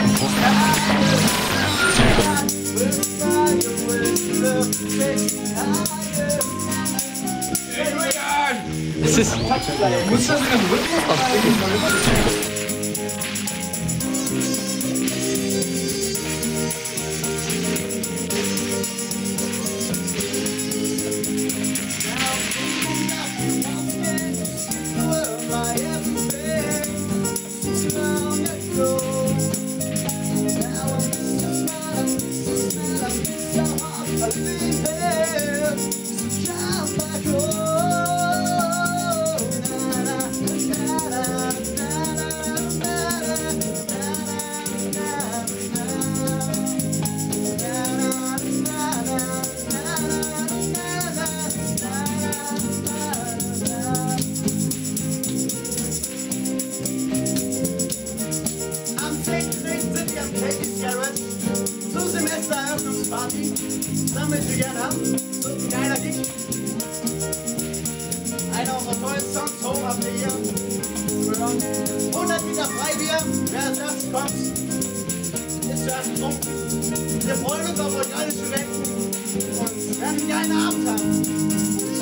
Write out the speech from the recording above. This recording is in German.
Es ist. Muss das in den Rhythmus aufbringen? Zur Semestereröffnungsparty. Sammelt wir gerne ab. So ein geiler Gig. Einer unserer tollen Songs, Home habt ihr hier. 100 Liter Freibier. Wer als erstes kommt, ist zuerst getrunken. Wir freuen uns auf euch alle Studenten und werden einen geilen Abend haben.